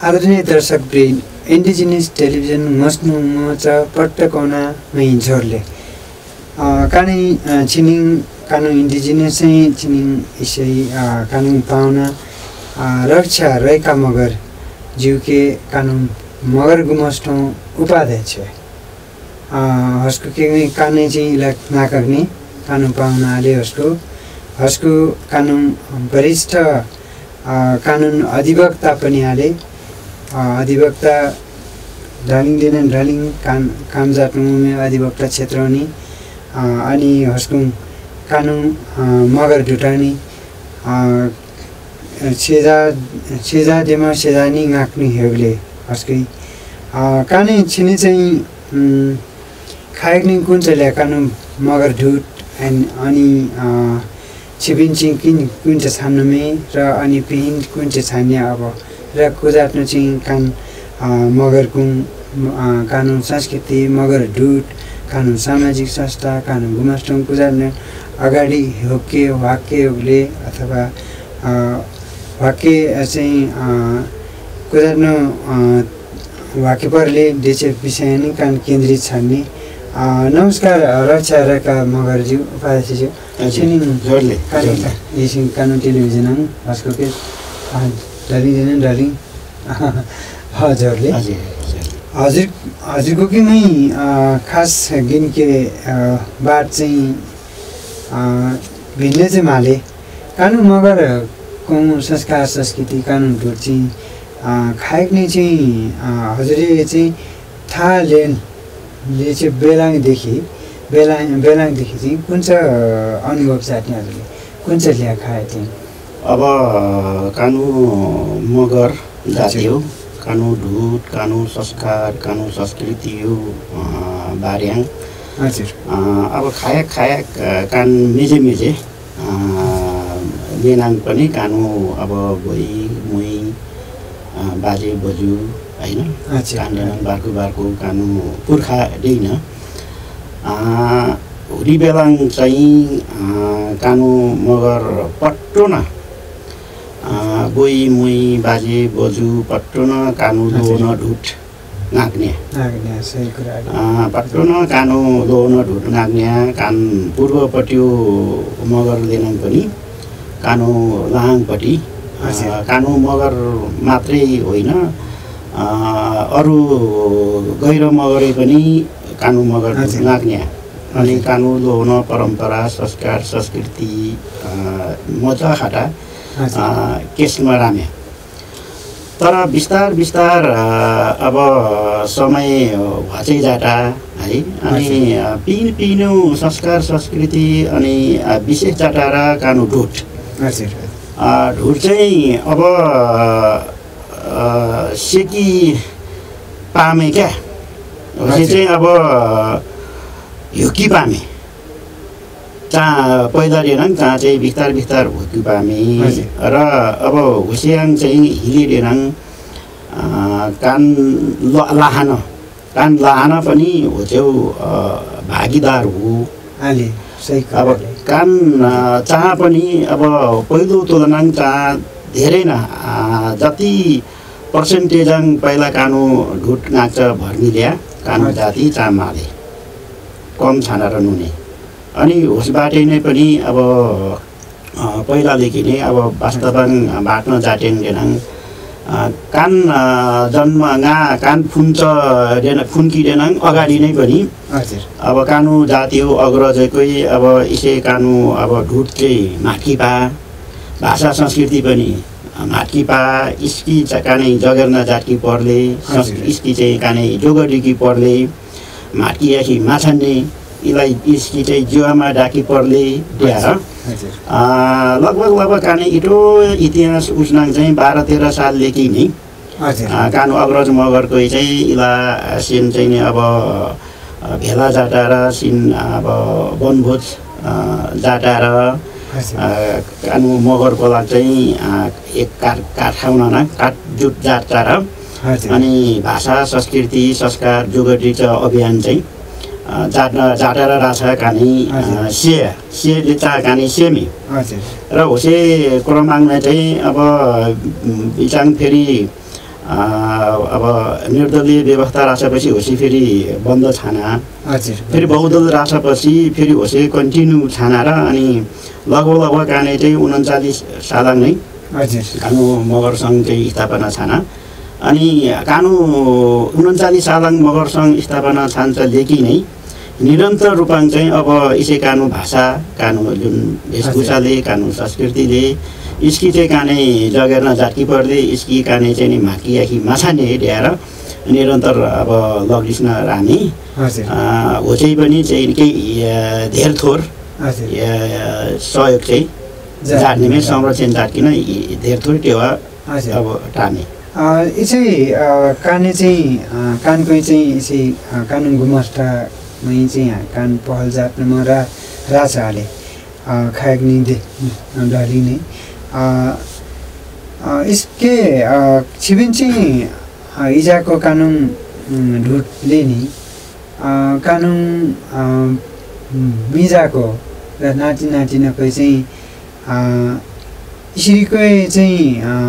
आदरणीय दर्शकवृन्द indigenous television मस्नु मच पट्टकौना हिन्छोरले कानै छिनिङ कानु इन्डिजिनियस छिनिङ इसै कानु पाउना रक्षा रैका मगर जिउके कानु मगर गुमस्टौँ उपाध्यक्ष हस्को के कानै चाहिँ नाकग्ने कानु पाउनाले हस्को कानुन वरिष्ठ कानुन अधिवक्ता पनि हाले अधिवक्ता ढालिङ काम जाट्नुमे अधिवक्ता क्षेत्र अनि हस्कुङ कानुन मगर ढुटानी सेजा देमा सेजानी गाक्ने हेगले हस्कै कानै छिने चाहिँ खाएक्ने कुन चाहिँ कानुन मगर ढुट अनि छिबिन्चिङ कुन चाहिँ छान्नुमे र अनि पिहिन कुन चाहिँ छान्ने अब र कुजाट्नु चाहिँ मगरकुङ कानुन संस्कृति मगर ढुट कानुन सामाजिक संस्था कानुन गुमास्टोङ कुजाट्ने अगाडि होके वाक्यले अथवा वाक्य चाहिँ कुजाट्नु वाक्य परले देशे विषय नै कान केन्द्रित छन्। नमस्कार रक्षा रेखा मगरज्यू उपाध्यक्षज्यू छिनिङ कानुन टेलिभिजन हस्को के डालिङ हजुरले हजुरको कि नै खास गिनके बात चाहिँ भिन्ने चाहिँ माले कानुन मगर कौँ संस्कार संस्कृति कानुन ढुट चाहिँ खाएक्ने चाहिँ हजुरले चाहिँ थाहा ले चाहिँ बेलाङदेखि चाहिँ कुन चाहिँ अनुभव साट्ने हजुरले कुन चाहिँ ल्या खाए चाहिँ अब कानु मगर जाति हो कानु ढुट कानु संस्कार कानु संस्कृति हो बार्याङ हजुर अब खायक कान मिजे बेनाङ पनि कानु अब भोइ मुइ बाजे बोजू होइन कान्डेनङ बार्कु कानु पुर्खा दिन हुरी बेलाङ चाहिँ कानु मगर पट्टो न बोई मुई बाजे बोजू पट्टो न कानु लोन ढुट नाग्ने पट्टो न कानु लोन ढुट नाग्ने कान पूर्वपट्टि मगर लेनाङ पनि कानु लाहाङपट्टि कानु मगर मात्रै होइन अरू गैर मगरै पनि कानु मगर नाग्ने अनि कानु लोन परम्परा संस्कार संस्कृति मजा खाटा केसमा रामे तर बिस्तार अब समय भचै जाटा है अनि पिनु संस्कार संस्कृति अनि विशेष जाटा र कानु ढुट ढुट चाहिँ अब सेकी पामे क्या चाहिँ अब युकी पामे पहिला रेनाङ चाहिँ बिस्तार हुकी पामे र अब हुस्याङ चाहिँ हिली रेनाङ कान लाहान पनि होचेउ भागीदार हो अब कान चाह पनि अब पहिलो तुलनाङ चाह धेरै न जति पर्सेन्टेजङ पहिला कानु ढुट नाच्छ भर्नी ल्या कानु जाति चामाले कम छाना र नुने अनि उसबाटै नै पनि अब पहिलादेखि नै अब वास्तवङ बाट्न जाटेङ देनाङ कान जन्म कान फुन्की देनाङ अगाडि नै पनि अब कानु जाति हो अग्रजकै अब यसै कानु अब ढुट चाहिँ माटकीपा भाषा संस्कृति पनि माटकीपा इस्की कानै जगेर्ना जाटकी पर्ले इस्की चाहिँ कानै जोगडीकी पर्ले माटकी याखी माछान्ने यसलाई इस्की चाहिँ जुवामा डाकी पर्ले द्याएर लगभग कानै इटो इतिहास उस्नाङ चाहिँ 12-13 सालदेखि नै कानु अग्रज मगरको चाहिँ इला सिन चाहिँ नि अब भेला जाटाएर सिन अब वनभोज जाटाएर कानु मगरको लागि चाहिँ एक काठ खाउन न काठ जुट जाटाएर अनि भाषा संस्कृति संस्कार जोगटी अभियान चाहिँ जाटेर राछ कानी सेले चा कानी सेमी र होसे क्रमाङमा चाहिँ अब बिचाङ फेरि अब निर्दलीय व्यवस्था राखेपछि होसी फेरि बन्द छाना फेरि बहुदल राखेपछि फेरि होसी कन्टिन्यू छाना र अनि लगभग काने चाहिँ 39 सालङ नै कानु मगर सङ्घ चाहिँ स्थापना छाना अनि कानु 39 सालङ मगर सङ्घ स्थापना छान्छ लेखी नै निरन्तर रूपमा चाहिँ अब यसै कानु भाषा कानु जुन वेशभूषाले कानु संस्कृतिले इसकी चाहिँ काने जगेर्न जाटकी पर्दै इसकी काने चाहिँ नि माकी आखी माछा ने ल्याएर निरन्तर अब लगिस्न रानी हो चाहिँ पनि चाहिँ केही धेर थोर सहयोग चाहिँ जाट्नेमै संरक्षण जाटकिन धेर थोर टेवा अब टार्ने यसै काने चाहिँ कानको चाहिँ यसै कानुन गुमास्टामै चाहिँ कान पहल जाट्नमा राछ हाले खायग्नी डलिने इसके छिबिन चाहिँ इजाको कानुन ढुटले नि कानुन बिजाको र नाति नातिनाको चाहिँ यसरीकै चाहिँ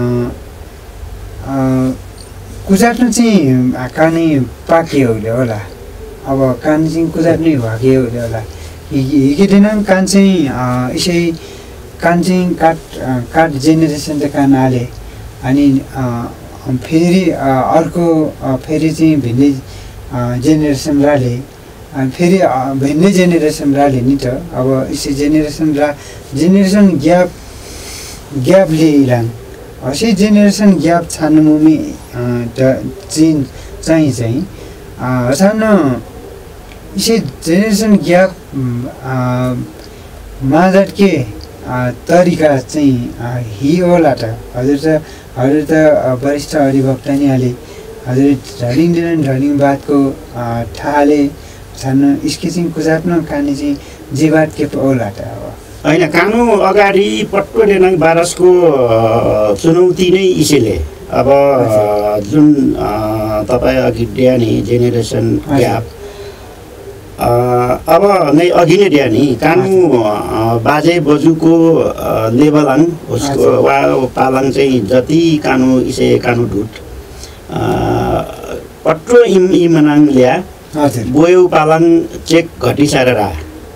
कुजाट्नु चाहिँ कानै पाक्यो होला अब कान चाहिँ कुजाट्नै भाग्यो होला हिँडेन कान चाहिँ यसै कान चाहिँ काट जेनेरेसन चाहिँ कान हाले अनि फेरि अर्को फेरि चाहिँ भिन्नै जेनेरेसन राले फेरि भिन्नै जेनेरेसन राले नि त अब यसै जेनेरेसन ग्याप लिइलान् यसै जेनेरेसन ग्याप छान्नु मुमी चाहिँ छान्न यसै जेनेरेसन ग्याप माझट के तरिका चाहिँ हि होला त हजुर त वरिष्ठ हरिभक्त नि हाले हजुर ढलिङ बातको ठाले छान्न इसके चाहिँ कुजाट्न काने चाहिँ जीवात के होला त अब होइन कानु अगाडि पट्टो डेनाङ बारसको चुनौती नै इसैले अब जुन तपाईँ अघि ड्यानी जेनेरेसन ग्याप अब नै अघि नै ड्यानी कानु बाजे बजुको लेभलाङ उसको वा पालाङ चाहिँ जति कानु इसे कानु ढुट पट्रो इमनाङ ल्या बोयौ पालाङ चेक घटिसार रा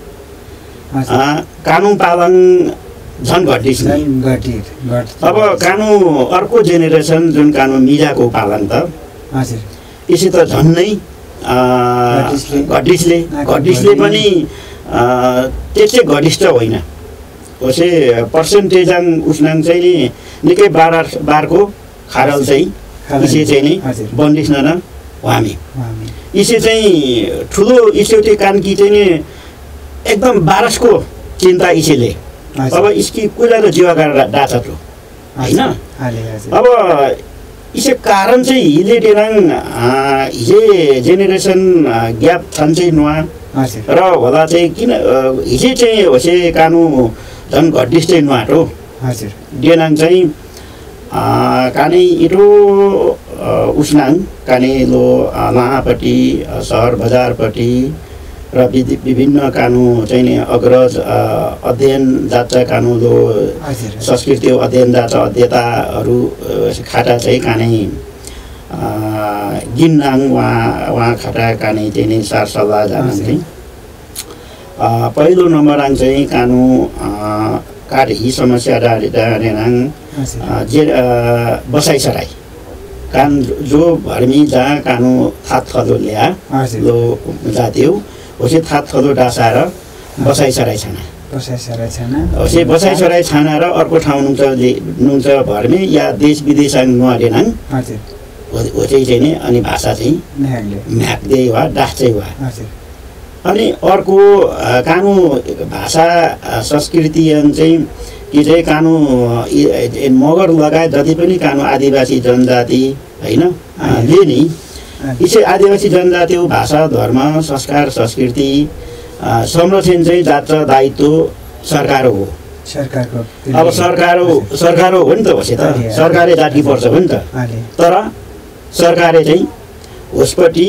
कानु पालाङ झन् घटिस अब कानु अर्को जेनेरेसन जुन कानु मिजाको पालाङ त यसै त झन्नै घटिसले पनि त्यस्तै घटिष्ठ होइन उसै पर्सेन्टेजाङ उस्नाङ चाहिँ नि निकै बारको खारल चाहिँ इसै चाहिँ नि बन्दिस न वामी इसै चाहिँ ठुलो इसौटे कानकी चाहिँ नि एकदम बारसको चिन्ता इसैले अब इसकी कुला र जीवाकार डाँचाटो होइन अब इसै कारण चाहिँ हिले डेराङ हिजे जेनेरेसन ग्याप छन् चाहिँ नुवा र होला चाहिँ किन हिजे चाहिँ होसे कानु झन् घटिस चाहिँ नुहाटो डेनाङ चाहिँ काने इटो उस्नाङ काने लो लाहापट्टि सहर बजारपट्टि र विभिन्न कानु चाहिँ नि अग्रज अध्ययन जात्रा कानु लो संस्कृति अध्ययन जात्रा अध्येताहरू खाटा चाहिँ काने गिन्नाङ उहाँ खाटा काने चाहिँ नि सरसल्लाह जान चाहिँ पहिलो नम्बराङ चाहिँ कानु कारही समस्या डाँडेनाङ बसाइसराई कान जो भर्मी जहाँ कानु थात थलो ल्या लो जात्यौ होसे थात थलो डाँसाएर बसाइसराई छाना होसे बसाइसराई छाना र अर्को ठाउँ नुन्छ भर्मे या देश विदेश नुहाडेनाङ हो चाहिँ नि अनि भाषा चाहिँ म्याक्दै वा डाँच्दै वा अनि अर्को कानु भाषा संस्कृति चाहिँ कि चाहिँ कानु मगर लगायत जति पनि कानु आदिवासी जनजाति होइन ले नि यसै आदिवासी जनजाति भाषा धर्म संस्कार संस्कृति संरक्षण चाहिँ जात्र दायित्व सरकार हो अब सरकार हो नि त होस् त सरकारले जाति पर्छ हो नि त तर सरकारले चाहिँ होसपट्टि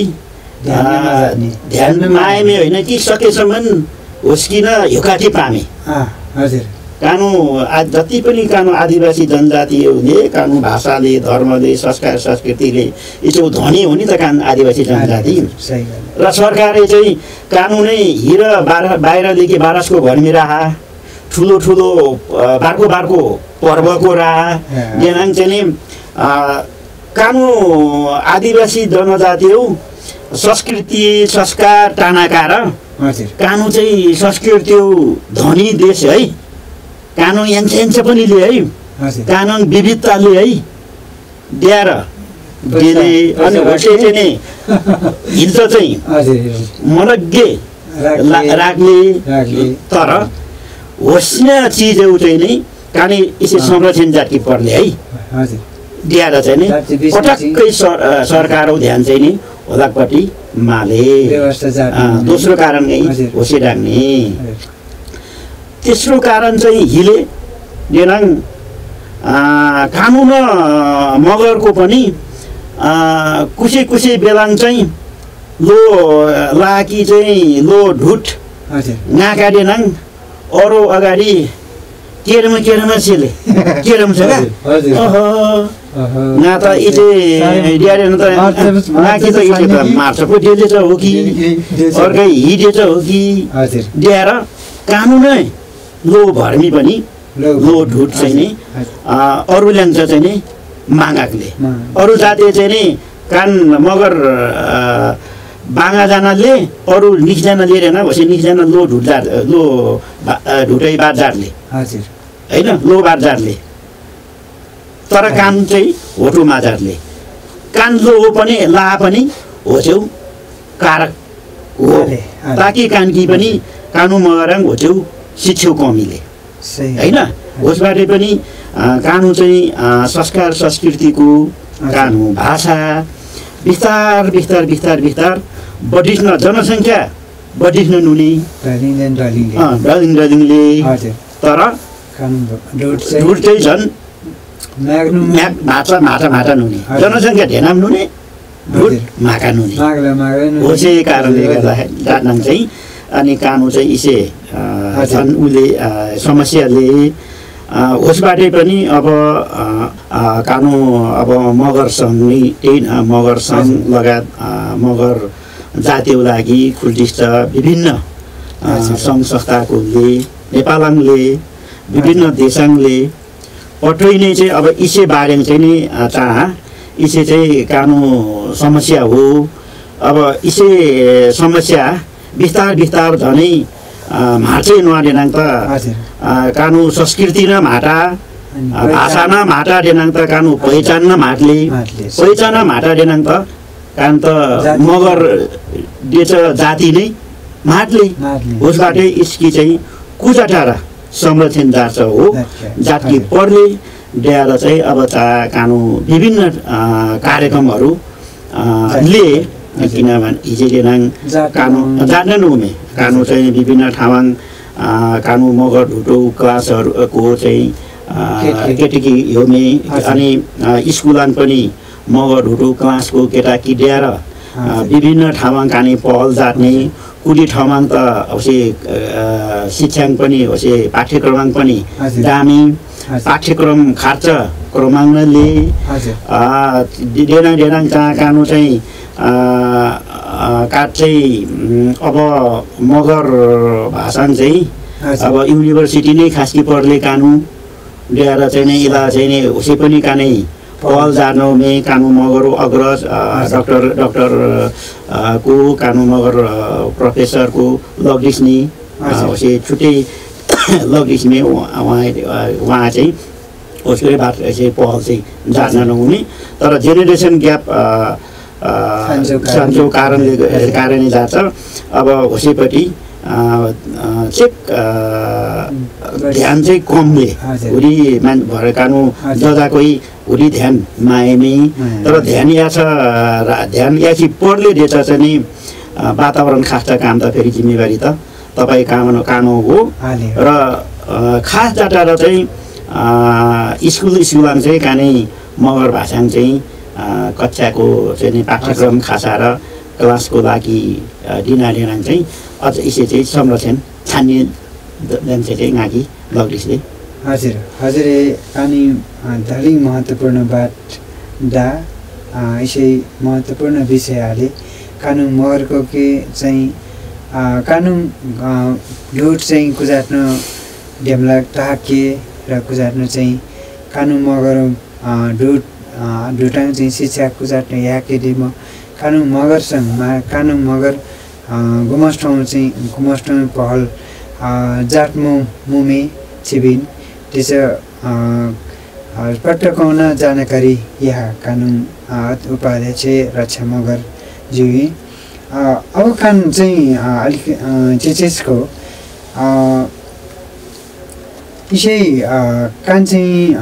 ध्यान मायामे होइन कि सकेसम्म होस् किन हिकाठी पामे कानु जति पनि कानु आदिवासी जनजातिहरूले कानु भाषाले धर्मले संस्कार संस्कृतिले यसो धनी हो नि त कानु आदिवासी जनजाति र सरकारले चाहिँ कानुनै हिर बाहिरदेखि बारसको घरमिराहा ठुलो ठुलो बार्को बार्को पर्वको राहा देनाङ चाहिँ नि कानु आदिवासी जनजाति हो संस्कृति संस्कार टानाकार कानु चाहिँ संस्कृति धनी देश है कानुन यान्छ पनि ले है कानुन विविधताले है दिएर दिने अनि होसे चाहिँ नि हिल्छ चाहिँ मनग्गे राख्ने तर होस्ने चिजहरू चाहिँ नि काने यसै संरक्षण जाति पर्ने है दिएर चाहिँ नि पटक्कै सरकारको ध्यान चाहिँ नि होलाकपट्टि माले दोस्रो कारण नै होसे राख्ने तेस्रो कारण चाहिँ हिले देनाङ कानुन मगरको पनि कुसे कुसे बेलाङ चाहिँ लो लाकी चाहिँ लो ढुट नाका देनाङ अरू अगाडि केरमा सेले केरम छ ना त इटे ड्यारेन त नाकी त इटे त मार्छ पो डेलेछ हो कि अर्कै हिडेछ हो कि ड्याएर कानुनै लो भर्मी पनि लो ढुट चाहिँ नि अरू ल्याङ्छ चाहिँ नि मागाकले अरू जाति चाहिँ नि कान मगर बाँगाजनाले अरू निकजना लिएर होस् निकजना लो ढुटजार लो ढुटै बारजारले होइन लो बारजारले तर कान चाहिँ होटु माझारले कान लो हो पनि ला पनि होछेउ कारक हो ताकि कानकी पनि कानु मगराङ होछेउ शिक्षौ कमीले होइन उसबाट पनि कानु चाहिँ संस्कार संस्कृतिको कानु भाषा बिस्तार बिस्तार बिस्तार बिस्तार बढिस्न जनसङ्ख्या बढिस्न नुने डलिङले तर ढुट चाहिँ झन् माछा माछा माछा नुने जनसङ्ख्या धेनाम नुने ढुट माका नुने होसे कारणले गर्दाखेरि दानाङ चाहिँ अनि कानु चाहिँ इसे झन् उसले समस्याले उसबाटै पनि अब कानु अब मगर सङ्घ नै त्यही मगर सङ्घ लगायत मगर जातिको लागि खुल्टिस्ट विभिन्न सङ्घ संस्थाकोले नेपालाङले विभिन्न देशाङले पटै नै चाहिँ अब इसे बारेङ चाहिँ नि चाह इसे चाहिँ कानु समस्या हो अब इसे समस्या बिस्तार बिस्तार झनै मार्चै नदेनाङ त कानु संस्कृति न माटा भाषा न माटा देनाङ त कानु पहिचान न माटले पहिचान माटा देनाङ त कान त मगर देश जाति नै माटले उसबाटै इसकी चाहिँ कुचाटारा संरक्षण जाछ हो जाति पर्ले ल्याएर चाहिँ अब कानु विभिन्न कार्यक्रमहरू ले किनभने हिजो देनाङ कानु जान्दैन उमे कानु चाहिँ विभिन्न ठाउँ कानु मगर ढुटो क्लासहरूको चाहिँ केटीकी हेर्ने अनि स्कुलान पनि मगर ढुटो क्लासको केटा किड्याएर विभिन्न ठाउँमा काने पहल जाट्ने कुली ठाउँमा त अवश्य शिक्षाङ पनि अवश्य पाठ्यक्रम पनि दामी पाठ्यक्रम खर्च क्रमाङ्कले देनाङ कानु चाहिँ काठ चाहिँ अब मगर भाषा चाहिँ अब युनिभर्सिटी नै खासकी पर्ले कानु ल्याएर चाहिँ नै इला चाहिँ नै उसै पनि कानै पहल जार्नौमे कानु मगर अग्रज डक्टर को कानु मगर प्रोफेसरको लग्डिस्नी उसै छुट्टै लग्डिस्ने उहाँ चाहिँ उसकै बात चाहिँ पहल चाहिँ जार्न नहुने तर जेनेरेसन ग्याप सान्चो कारणले जान्छ अब होसेपट्टि चेक ध्यान चाहिँ कमले हुरी भएर कानु जजाकै हुरी ध्यान माएमी तर ध्यान या छ ध्यान याची पढले दिएछ चाहिँ नि वातावरण खास काम त फेरि जिम्मेवारी त तपाईँ कानो हो र खास डाटा र चाहिँ स्कुलमा चाहिँ कानै मगर भाषाङ चाहिँ कक्षाको चाहिँ पाठ्यक्रम खासा र क्लासको लागि दिनालेनाङ चाहिँ अझ यसै चाहिँ संरक्षण छान्ने जान्छ चाहिँ गाकी लग्रिसले हजुर हजुर अनि धेरै महत्त्वपूर्ण बात दा यसै महत्त्वपूर्ण विषयहरूले कानुन मगरको के चाहिँ कानुन लुट चाहिँ कुजाट्न ढेम्ला टाके र कुजाट्न चाहिँ कानुन मगर ढुटाङ चाहिँ शिक्षा कुजाट्न याके दिम कानुन मगरसँग कानुन मगर गुमस्टौँ चाहिँ गुमस्टौँ पहल जाटमो मुमे छिबिन त्यसो पटकाउन जानकारी यहाँ कानुन उपाध्यक्ष रक्षा मगर ज्यू अब कान चाहिँ अलिक चेचेसको यसै कान चाहिँ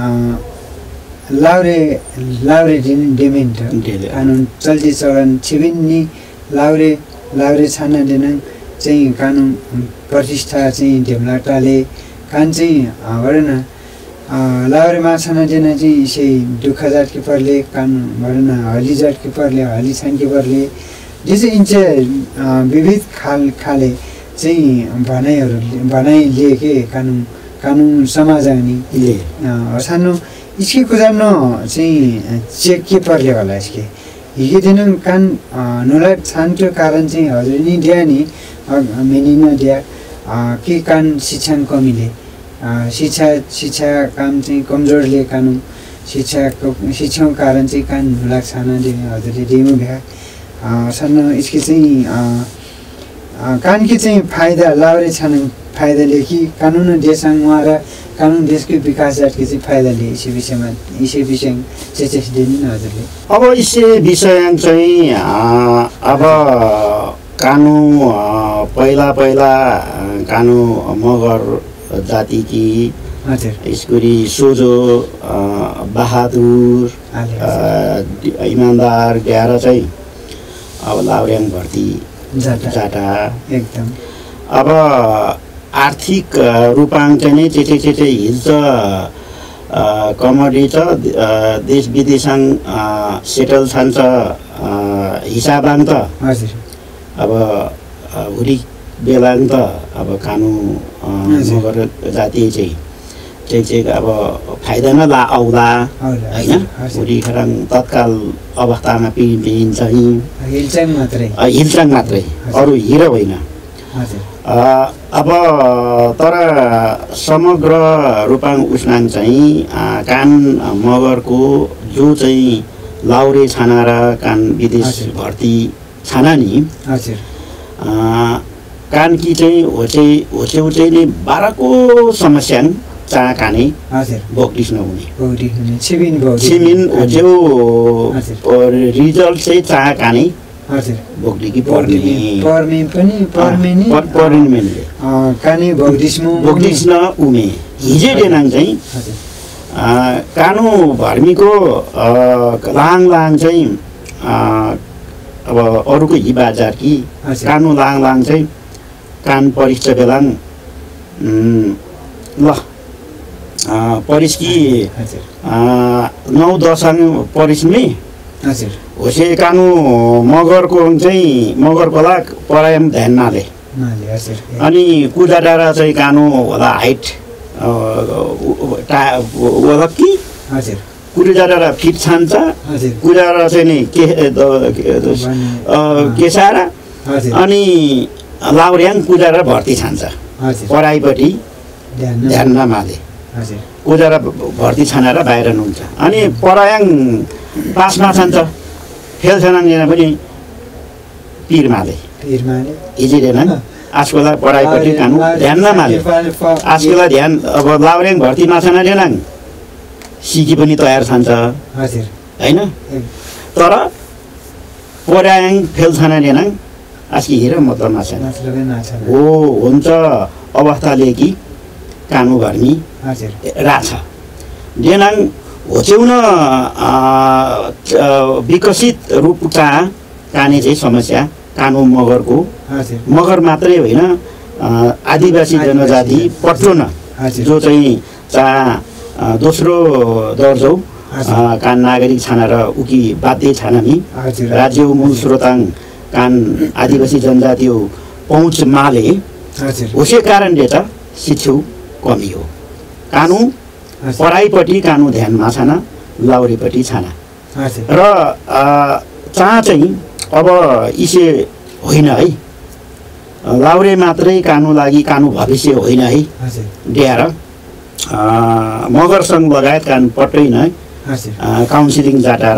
लाउरे डिमेन्ट कानुन चल्ती चलन छिबिन्नी लाउरे छाना दिन चाहिँ कानुन प्रतिष्ठा चाहिँ ढेम्लाटाले कान चाहिँ भन लाउरे माछाना दिन चाहिँ यसै दुःख जात किपरले कानुन भन हली जात किपरले हली छान किपरले जसै इन्च विविध खाले चाहिँ भनाइ लिएके कानुन समाज आउने सानो इसके कुजानो चाहिँ चेक के पर्ले होला इसके हिगे दिन कान नोला छान्टो कारण चाहिँ हजुर नि दिया नि मेनिन दिया के कान शिक्षण कमीले शिक्षा काम चाहिँ कमजोरले कानुन शिक्षाको कारण चाहिँ कान नोला छाना दिने हजुरले दिनु भ्या सानो इसके चाहिँ कानकी चाहिँ फाइदा लाउरे छान फाइदाले कि कानुन देशसँग र कानुन देशको विकास जातको चाहिँ फाइदाले यसै विषय चेचेस दिनु न हजुरले अब यसै विषय चाहिँ अब कानुन पहिला कानुन मगर जाति कि स्कुरी सोझो बहादुर इमान्दार ग्यार चाहिँ अब लाउर्याङ भर्ती जाटा एकदम अब आर्थिक रूपाङ चाहिँ नै चेटे हिल्छ कमोडी छ देश विदेशङ सेटल छान्छ हिसाबाङ त अब हुरी बेलाङ त अब कानुन मगर जाति चाहिँ अब फाइदा न ला आउला हैन हुरी खराङ तत्काल अवस्थामा पिन चाहिँ हिल्चाङ मात्रै अरू हिरो होइन अब तर समग्र रूपाङ उस्नाङ चाहिँ कान मगरको जो चाहिँ लाउरे छाना र कान विदेश भर्ती छाना नि कानकी चाहिँ होचे नै बाह्रको समस्या चाह काने बोक्टिस नहुने छिमिन होचेउ रिजल्ट चाहिँ चाह काने बोक्टिकी पर्मेनले काने बोक्टिस न उमे हिजे डेनाङ चाहिँ कानु भर्मीको लाङ चाहिँ अब अरूको हिबाजार कि कानु लाङ चाहिँ कान परीक्षा बेलाङ ल परिस्की 9-10 परिस्मी होसे कानु मगरको चाहिँ मगरकोला परायम ध्यान नाले अनि कुदा डाँडा चाहिँ कानु होला हाइट होला कि कुदा डाँडा फिट छान्छ कुदा डाँडा चाहिँ नि केसारा अनि लाउर्याङ कुदा र भर्ती छान्छ पढाइपट्टि ध्यान नमाले कुदा भर्ती छानेर बाहिर हुन्छ अनि परायाङ पासमा छान्छ फेल छाना पनि पिरमाले हिजिँदैन आजकोलाई पढाइपट्टि कानु ध्यान नमाले आजकोलाई ध्यान अब लाउर्याङ भर्ती माछाना डेनाङ सिकी पनि तयार छान्छ होइन तर परायाङ फेल छाना डेनाङ आजकी हेर मतलब माछा हो हुन्छ अवस्थाले कि कानु भर्मी राछ डेनाङ होच्याउन विकसित रूपका काने चाहिँ समस्या कानु मगरको मगर मात्रै होइन आदिवासी जनजाति पट्रोन जो चाहिँ दोस्रो दर्जौ कान नागरिक छाना र उकी बाध्य छानामी राज्य मूल स्रोताङ कान आदिवासी जनजाति पहुँच माले उसै कारणले त शिक्षु कमी हो। कानु पढाइपट्टि कानु ध्यानमा छैन, लाउरेपट्टि छैन। र चाह चाहिँ अब इसे होइन है, लाउरे मात्रै कानु लागि कानु भविष्य होइन है ड्याएर मगर सङ्घ लगायत कानु पट्टै नै काउन्सिलिङ जाटाएर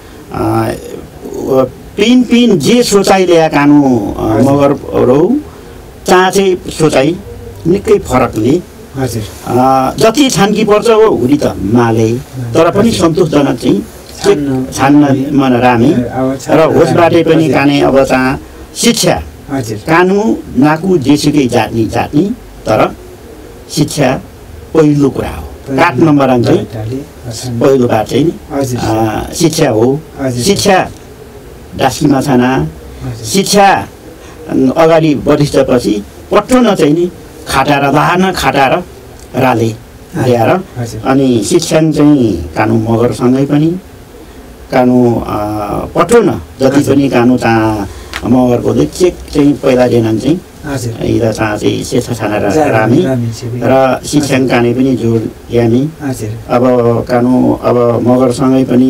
पिन जे सोचाइ ल्या कानु मगरहरू चाह चाहिँ सोचाइ निकै फरकले जति छानकी पर्छ हो हुरी त माले, तर पनि सन्तोषजनक चाहिँ छान्न मन रामे र होसबाटै पनि काने अब चाह शिक्षा कानु नाकु जेसुकै जात्नी तर शिक्षा पहिलो कुरा हो। काठ नम्बर चाहिँ पहिलो बात चाहिँ शिक्षा हो। शिक्षा डास्कीमा छैन, शिक्षा अगाडि बढिसकेपछि पट्टो नचाहिँ नि खाटाएर दाहान खाटाएर राले ल्याएर अनि शिक्षा चाहिँ कानु मगरसँगै पनि कानु पट्टो न जति पनि कानु चाह मगरको चेक चाहिँ पहिला देनन् चाहिँ इदा चाह चाहिँ सेसा छाना रामी र शिक्षा काने पनि जोड ल्यामी। अब कानु अब मगरसँगै पनि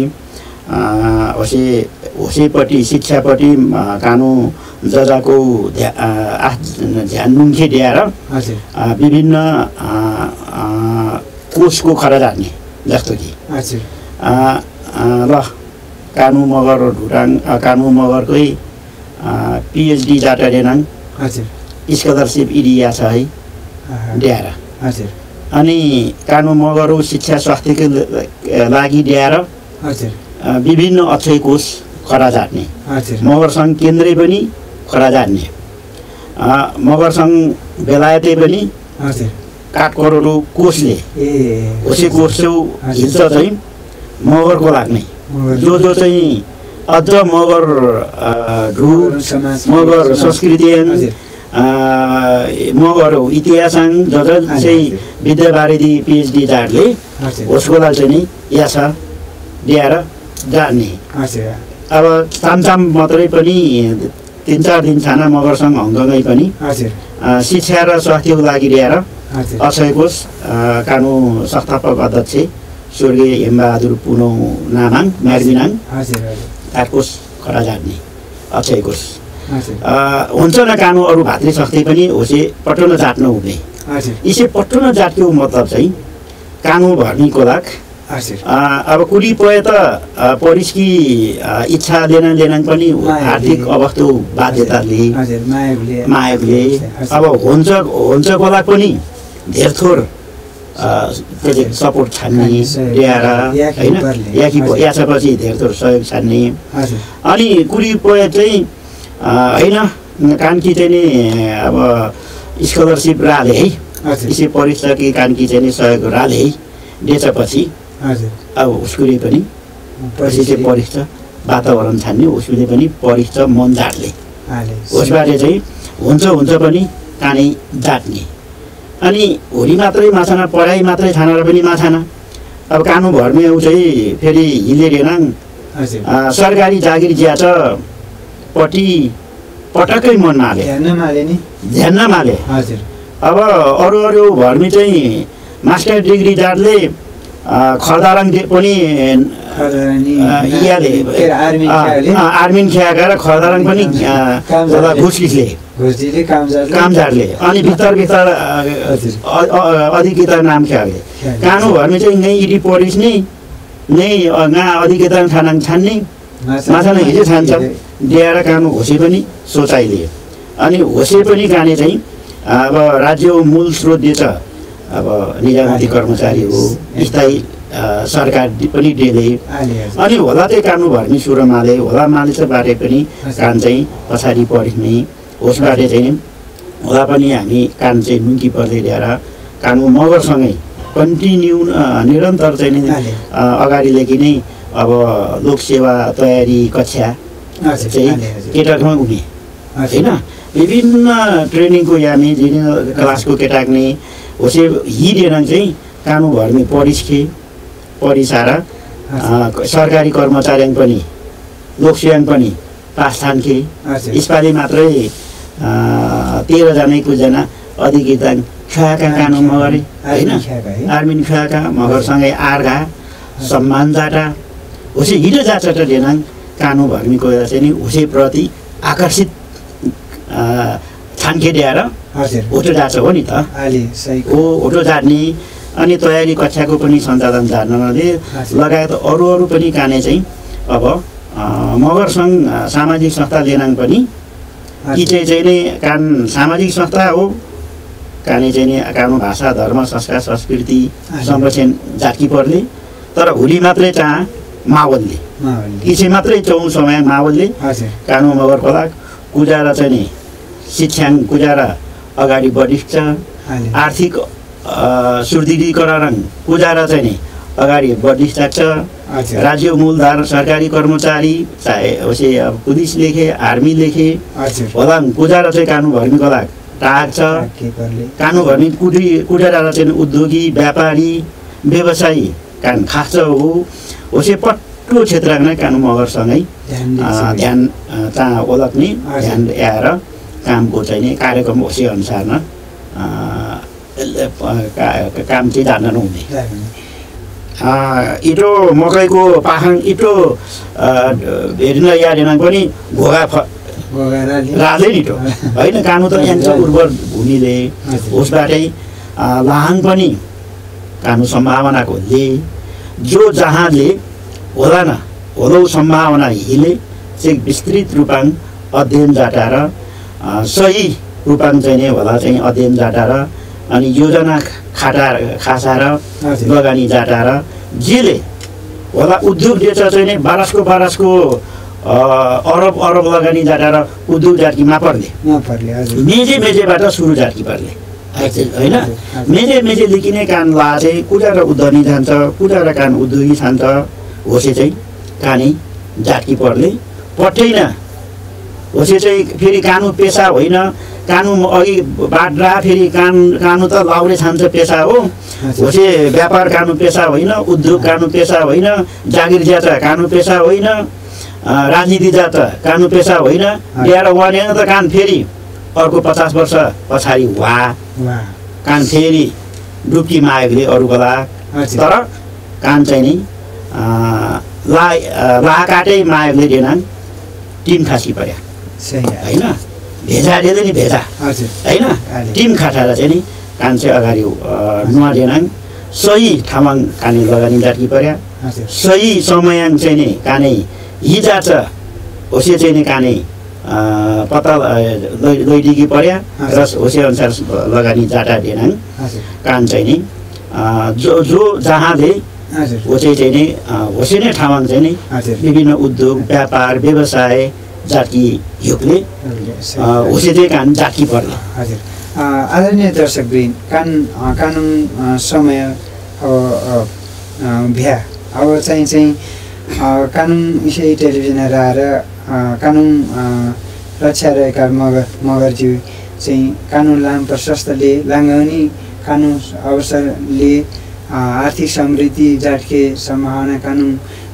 होसेपट्टि शिक्षापट्टि कानु जजाको ध्यान नुङ्खे दिएर विभिन्न कोषको खर्च हान्ने जस्तो कि ल कानु मगर ढुटाङ कानु मगरकै पिएचडी जाटा रेनाङ स्कलरसिप इडिया छ है ड्याएर अनि कानु मगरौ शिक्षा स्वास्थ्यको लागि ड्याएर विभिन्न अक्षय कोष खरा जाट्ने मगर सङ्घ केन्द्रै पनि खरा जाट्ने मगर सङ्घ बेलायतै पनि काठ करोडौ कोषले होसे कोष हिल्छ चाहिँ मगरको लाग्ने जो चाहिँ अझ मगर ढुर मगर संस्कृति मगर इतिहास चाहिँ विद्यावारिधि पिएचडी जाटले होसको लागि चाहिँ नि या छ ल्याएर जाने। अब चामचाम मात्रै पनि 3-4 दिन छाना मगरसँग हङकङै पनि शिक्षा र स्वास्थ्यको लागि ल्याएर अक्षय कोष कानु संस्थापक अध्यक्ष स्वर्गीय हेमबहादुर पुनौ नामाङ म्याग्दिनाङ कोष खरा जाट्ने अक्षय कोष हुन्छ न कानु अरू भातृ शक्ति पनि होसे पट्टो न जाट्न हुने यसै पट्टो न जाट्यो मतलब चाहिँ कानु भर्नीको लागि अब कुली पए त परिस्की इच्छा लेन पनि आर्थिक अवस्था बाध्यताले मायाले अब हुन्छको लागि पनि धेर थोर सपोर्ट छान्ने ल्याएर होइन याछपछि धेर थोर सहयोग छान्ने अनि कुली पए चाहिँ होइन कानकी चाहिँ नि अब स्कलरसिप राले है यसै परीक्षा कि कानकी चाहिँ नि सहयोग राले है देशपछि अब उसले पनि पछि चाहिँ परीक्षा वातावरण छान्ने उसले पनि परीक्षा मन जाट्ने उसबाट चाहिँ हुन्छ पनि कानै जाट्ने अनि होली मात्रै माछाना पढाइ मात्रै छानेर पनि माछाना अब कानु भर्ने चाहिँ फेरि हिले रेनाङ सरकारी जागिर ज्याच पट्टि पटक्कै मन नहाले ध्यान नमाले अब अरू भर्मी चाहिँ मास्टर डिग्री जाटले खरदाराङ पनि आर्मिन खियाएर खरदाराङ पनि घुसले कामजारले अनि भित्र अधिकृता नाम खियाले कानु भर्मी चाहिँ यहीँ इडी परिस नै अधिकृता छान्ने माछा नै हिजो छान्छ दिएर कानु होसे पनि सोचाइले अनि होसे पनि काने चाहिँ अब राज्य मूल स्रोत दिएछ अब निजामती कर्मचारी हो स्थायी सरकार पनि दिले अनि होला चाहिँ कानु भर्ने सुरुमाले होला मालिसबाटै पनि कान चाहिँ पछाडि पढ्ने होसबाटै चाहिँ होला पनि हामी कान चाहिँ नुङ्की पर्दै ल्याएर कानु मगरसँगै कन्टिन्यू निरन्तर चाहिँ अगाडि लेखि नै अब लोकसेवा तयारी कक्षा चाहिँ केटाकमा हुने होइन विभिन्न ट्रेनिङको यामी क्लासको केटाक्ने होसे हिँडेर चाहिँ कानु भर्ने परिसार सरकारी कर्मचारी पनि लोकसेवा पनि पास थान्थे यसपालि मात्रै 13 जना अधिकृता खाका कानु मगरी हैन आर्मिन खाका मगरसँगै आर्घा सम्मान जाटा उसे हिडो जाटा देनाङ कानु भर्मीको चाहिँ नि उसेप्रति आकर्षित छानखे दिएर ओटो जान्छ हो नि त ओ ओटो जाट्ने अनि तयारी कक्षाको पनि सञ्चालन जान्नले लगायत अरू पनि काने चाहिँ अब मगर सङ्घ सामाजिक संस्था लेनाङ पनि कि चाहिँ नि कान सामाजिक संस्था हो काने चाहिँ नि कानु भाषा धर्म संस्कार संस्कृति संरक्षण जाति पर्ले तर हुली मात्रै चाह मावलले इसे मात्रै चौँ समय मावलले कानु मगर खोला कुजारा चाहिँ नि शिक्षाङ कुजारा अगाडि बढिन्छ आर्थिक सुदृढीकरण कुजारा चाहिँ नि अगाडि बढिसक्छ राज्य मूलधार सरकारी कर्मचारी चाहे उसे पुलिस लेखे आर्मी लेखे होला कुजारा चाहिँ कानु भर्मीको लागि टाक छ कानु भर्मी कुजारा चाहिँ उद्योगी व्यापारी व्यवसायी कान खास हो उसे पट्टो क्षेत्रमा कानु मगरसँगै ध्यान चाह ओलक्ने ध्यान आएर कामको चाहिँ नि कार्यक्रम होसे अनुसारमा काम चाहिँ जान्न नहुने इटो मकैको पाखाङ इटो हेर्न यादेन पनि घोगा राले नि त होइन कानु त यहाँ उर्वर भूमिले उसबाटै लाहाङ पनि कानु सम्भावनाको ले जो जहाँले होला न होलो सम्भावना हिले चाहिँ विस्तृत रूपाङ अध्ययन जाटाएर सही रूपाङ चाहिँ नै होला चाहिँ अध्ययन जाटाएर अनि योजना खासाएर लगानी जाटाएर जेले होला उद्योग देश चाहिँ नै बारसको अरब लगानी जाटाएर उद्योग जाटकीमा पर्ले मेजेबाट सुरु जाटकी पर्ले होइन मेजे लिकिने कान ला चाहिँ कुटा र उद्धनी जान्छ कुटा र कान उद्योगी छान्छ होसे चाहिँ कानै जाटकी पर्ले पट्टैन होसे चाहिँ फेरि कानु पेसा होइन कानु अघि बाट्रा फेरि कानु त लाउरे छान्छ पेसा हो होसे व्यापार कानु पेसा होइन उद्योग कानु पेसा होइन जागिर जात कानु पेसा होइन राजनीति जात कानु पेसा होइन ल्याएर वहाँ त कान फेरि अर्को 50 वर्ष पछाडि कान फेरि डुब्की मागले अरू बेला तर कान चाहिँ नि ला काटै मागले देनाङ टिम खासी पर्या होइन भेजा दिँदै नि भेजा होइन टिम खाटाएर चाहिँ नि कान चाहिँ अगाडि नुहा देनाङ सही ठाउँमा काने लगानी जाटकी पर्या सही समयाङ चाहिँ नि काने हिजा छ होसे चाहिँ नि काने पत्ता लैडिकी पर्या र होसे अनुसार लगानी जाटा देनाङ कान चाहिँ नि जो जहाँले होसे चाहिँ नि होसे नै ठाउँमा चाहिँ नि विभिन्न उद्योग व्यापार व्यवसाय जाटकी युगले होसे चाहिँ कान जाटकी पर्ने आदरणीय दर्शकवृन्द कानुन समय भ्या अब चाहिँ कानुन विषय टेलिभिजन आएर कानुन रक्षा रहेका मगरज्यू चाहिँ कानुन लाम प्रशस्तले लाङ्गनी कानुन अवसरले आर्थिक समृद्धि जाटके सम्भावना कानुन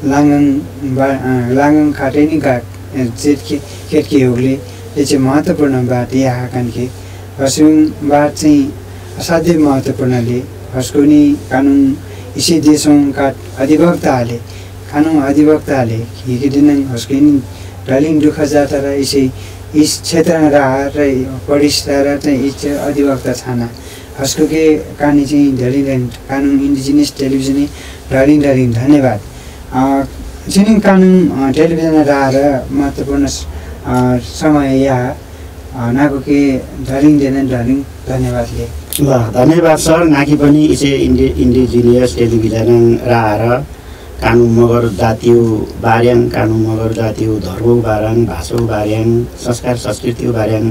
लाङ्गङ खाटै नि केटके होगले चाहिँ महत्त्वपूर्ण बात यहाँ कानके हस्कुङ बात चाहिँ असाध्यै महत्त्वपूर्णले हस्कुनी कानुन इसे देशौँ काट अधिवक्ताले कानुन अधिवक्ताले हिकिदिन हस्कुनी ढलिङ दुःख जाता र इसे इस क्षेत्र र पढिस्ता र चाहिँ इस अधिवक्ता छाना हस्कुके कानी चाहिँ ढलिङ कानुन इन्डिजिनियस टेलिभिजन ढलिङ धन्यवाद जिनिङ कानुन टेलिभिजन आएर महत्त्वपूर्ण समय यहाँ नागुके ढलिङ धन्यवादले ल धन्यवाद सर नाकी पनि इसे इन्डिजिनियस टेलिभिजन आएर कानुन मगर जातीय बार्याङ कानुन मगर जातीय धर्म बार्याङ भाषा बार्याङ संस्कार संस्कृति बार्याङ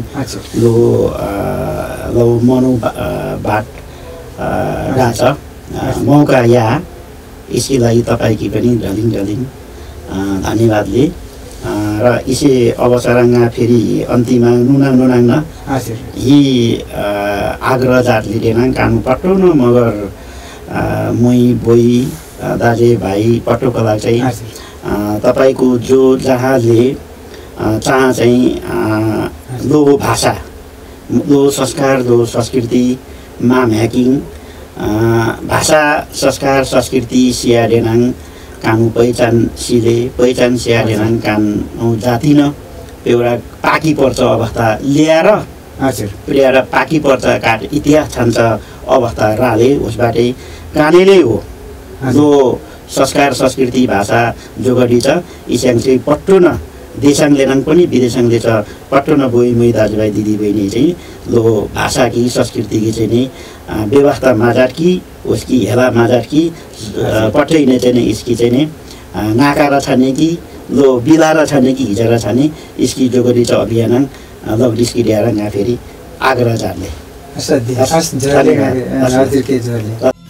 लो मनो बाट गाछ मौका यहाँ यसकै लागि तपाईँकी पनि ढलिङ धन्यवादले र यसै अवसरमा फेरि अन्तिममा नुनाङ न यी आग्रह जातले देनाङ कानु पट्टो न मगर मुई बोई दाजे भाइ पट्टोको लागि चाहिँ तपाईँको जो जहाँले चाहिँ लो भाषा लो संस्कार लो संस्कृति माम ह्याकिङ भाषा संस्कार संस्कृति सियाडेनाङ कानु पहिचान सिले पहिचान सियाडेनाङ कानु जातिन एउटा पाकी पर्छ अवस्था ल्याएर ल्याएर पाकी पर्छ काट इतिहास छान्छ अवस्था राले उसबाटै कानेले हो जो संस्कार संस्कृति भाषा जोगडी छ इस्याङ चाहिँ पट्टो न देशाङ लेनाङ पनि विदेशाङले छ पट्टो न बोइ मै दाजुभाइ दिदीबहिनी चाहिँ लो भाषा कि संस्कृति कि चाहिँ नि व्यवस्था माजार कि उसकी हेला माजार कि पट्टै नै चाहिँ इसकी चाहिँ नि नाकारा छाने कि लो बिलारा छाने कि हिजरा छाने इसकी जोगडी छ अभियान लग डिस्की ड्यारा गा फेरि आग्रा जाने